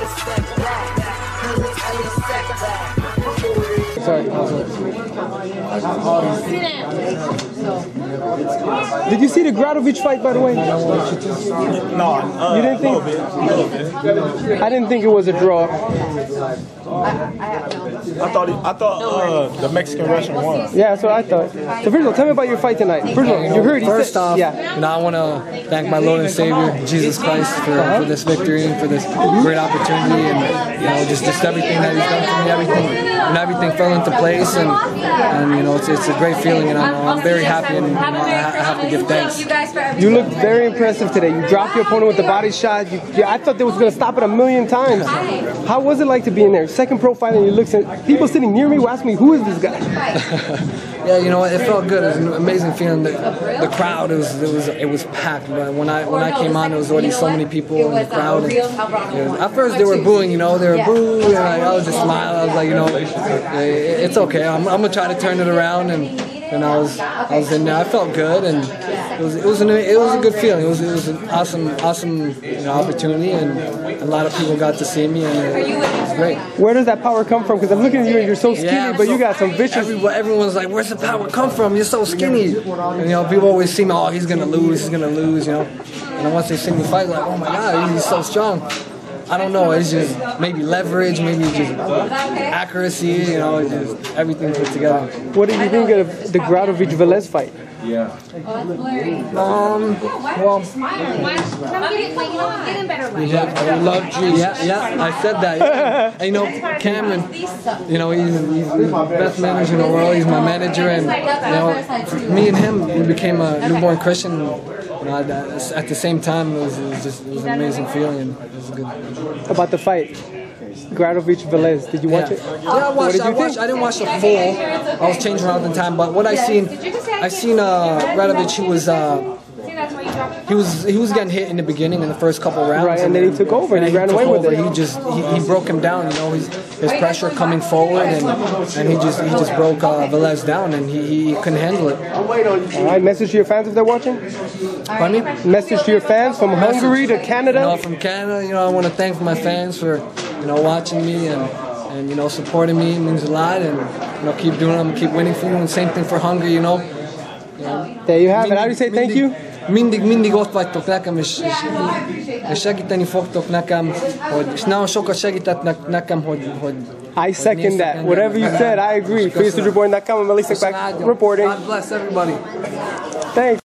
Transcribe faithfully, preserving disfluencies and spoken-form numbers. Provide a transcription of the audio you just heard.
Sorry. Did you see the Gradovich fight, by the way? No, uh, you didn't think? A little bit. A little bit. I didn't think it was a draw. I thought he, I thought uh, the Mexican Russian won. Yeah, that's what I thought. So first of all, tell me about your fight tonight. First of all, you heard he First said, off, yeah. you know, I want to thank my Lord and Savior, Jesus Christ, for, for this victory and for this great opportunity, and you know, just just everything that He's done for me, everything, and everything fell into place, and and you know, it's it's a great feeling, and I'm, I'm very happy, and you know, I, I have to give thanks. You looked very impressive today. You dropped your opponent with the body shot. You, you, I thought they was going to stop it a million times. How was it like to be in there? Second pro fight, and you look at people sitting near me who asked me, who is this guy? Yeah, you know, it felt good. It was an amazing feeling. The, the crowd, it was, it was, it was packed. But when I when I came on, there was already so many people in the crowd. And, you know, at first, they were booing. You know, they were booing. And I, I was just smiling. I was like, you know, it's okay. I'm, I'm gonna try to turn it around. And and I was I was in there. I felt good, and it was it was an it was a good feeling. It was it was an awesome awesome you know, opportunity, and a lot of people got to see me, and it, it was great. Where does that power come from? Because I'm looking at you and you're so skinny, yeah, but so you got some vicious. Everyone, everyone's like, "Where's the power come from? You're so skinny." And you know, people always see me, "Oh, he's gonna lose. He's gonna lose." You know, and then once they see me fight, like, "Oh my God, he's so strong." I don't know. It's just maybe leverage, maybe just accuracy. You know, it's just everything put together. What did you think of the Gradovich-Velez fight? Yeah. Um. Well. Yeah, love Jesus. Yeah, yeah. I said that. Yeah. And, you know, Cameron. You know, he's, he's the best manager in the world. He's my manager, and you know, me and him, we became a newborn Christian. You know, at the same time, it was, it was just it was an amazing feeling. It was good. About the fight, Gradovich-Velez, did you watch yeah. it? Yeah, I watched. I watched. I didn't watch the full. I was changing around the time, but what I seen, I seen uh, Gradovich. He was. Uh, He was he was getting hit in the beginning in the first couple rounds, right? And then he took over and, and he ran away with over. it. He just he, he broke him down. You know, his his pressure coming forward, and and he just he just broke uh, Velez down, and he, he couldn't handle it. All right, message to your fans if they're watching. Pardon me? Message to your fans from message, Hungary to Canada. You know, from Canada. You know, I want to thank my fans for you know watching me and. And you know, supporting me means a lot, and you know, keep doing them, keep winning for you. And same thing for Hungary, you know. You know there you have it. How do you say thank you? Mindig, mindig ott vagytok nekem, és, és segíteni fogtok nekem, hogy, és nagyon sokat segítettek nekem, hogy, hogy I second that. Whatever you said, I agree. Facebook Reporting dot com, I'm Melissa back reporting. God bless everybody. Thanks.